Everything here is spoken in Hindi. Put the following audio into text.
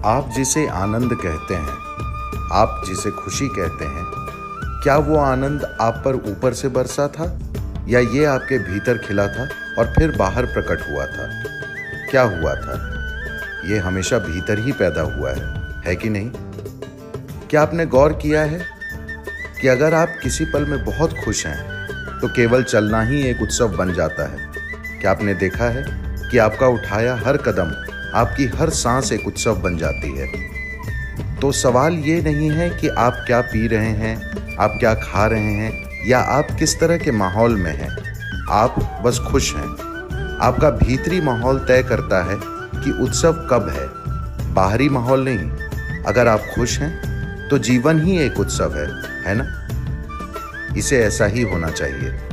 आप जिसे आनंद कहते हैं, आप जिसे खुशी कहते हैं, क्या वो आनंद आप पर ऊपर से बरसा था या ये आपके भीतर खिला था और फिर बाहर प्रकट हुआ था? क्या हुआ था? ये हमेशा भीतर ही पैदा हुआ है कि नहीं? क्या आपने गौर किया है कि अगर आप किसी पल में बहुत खुश हैं तो केवल चलना ही एक उत्सव बन जाता है? क्या आपने देखा है कि आपका उठाया हर कदम, आपकी हर सांस एक उत्सव बन जाती है? तो सवाल ये नहीं है कि आप क्या पी रहे हैं, आप क्या खा रहे हैं या आप किस तरह के माहौल में हैं। आप बस खुश हैं। आपका भीतरी माहौल तय करता है कि उत्सव कब है, बाहरी माहौल नहीं। अगर आप खुश हैं तो जीवन ही एक उत्सव है ना? इसे ऐसा ही होना चाहिए।